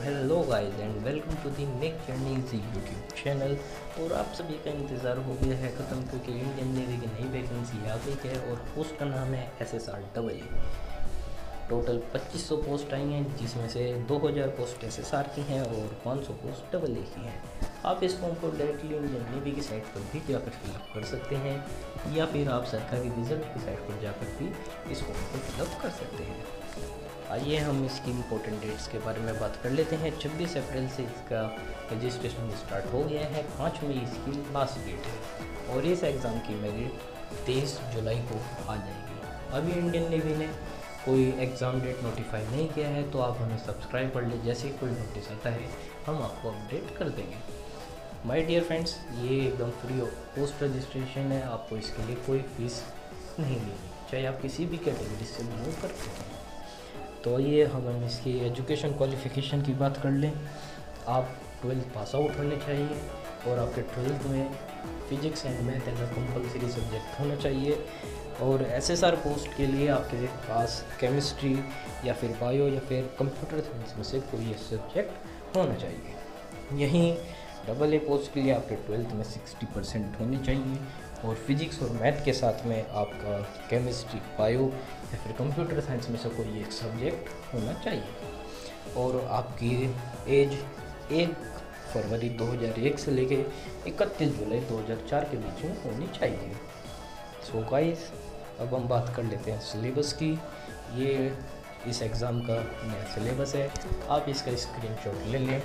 Hello guys and welcome to the नेक journeys YouTube channel. और आप सभी का इंतज़ार हो गया है ख़त्म, क्योंकि इंडियन नेवी की नई वैकेंसी आ गई है और पोस्ट का नाम है SSR। टोटल 2500 पोस्ट आई हैं, जिसमें से 2000 पोस्ट SSR की हैं और 500 पोस्ट AA की हैं। आप इस फॉर्म को डायरेक्टली इंडियन नेवी की साइट पर भी जाकर फिलअप कर सकते हैं, या फिर आप सरकारी रिजल्ट की साइट पर जाकर भी इस फॉर्म को फिलअप कर सकते हैं। आइए हम इसकी इम्पोर्टेंट डेट्स के बारे में बात कर लेते हैं। 26 अप्रैल से इसका रजिस्ट्रेशन स्टार्ट हो गया है, 5 मई इसकी लास्ट डेट है और इस एग्ज़ाम की मेरिट 23 जुलाई को आ जाएगी। अभी इंडियन नेवी ने कोई एग्ज़ाम डेट नोटिफाई नहीं किया है, तो आप हमें सब्सक्राइब कर ले, जैसे ही कोई नोटिस आता है हम आपको अपडेट कर देंगे। माय डियर फ्रेंड्स, ये एकदम फ्री ऑफ पोस्ट रजिस्ट्रेशन है, आपको इसके लिए कोई फीस नहीं लेनी, चाहे आप किसी भी कैटेगरी से बिलोंग करते हैं। तो ये हम इसकी एजुकेशन क्वालिफ़िकेशन की बात कर लें। आप 12th पास आउट होने चाहिए और आपके 12th में physics and math as a compulsory subject होना चाहिए। और SSR पोस्ट के लिए आपके पास केमिस्ट्री या फिर बायो या फिर कंप्यूटर साइंस में से कोई सब्जेक्ट होना चाहिए। यहीं AA पोस्ट के लिए आपके 12th में 60% होने चाहिए और फिजिक्स और मैथ के साथ में आपका केमिस्ट्री, बायो या फिर कंप्यूटर साइंस में से कोई एक सब्जेक्ट होना चाहिए। और आपकी एज 1 फरवरी 2001 से लेके 31 जुलाई 2004 के बीच में होनी चाहिए। सो गाइस, अब हम बात कर लेते हैं सिलेबस की। ये इस एग्ज़ाम का नया सिलेबस है, आप इसका स्क्रीनशॉट ले लें।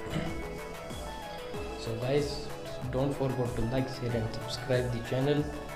So guys, don't forget to like, share and subscribe the channel.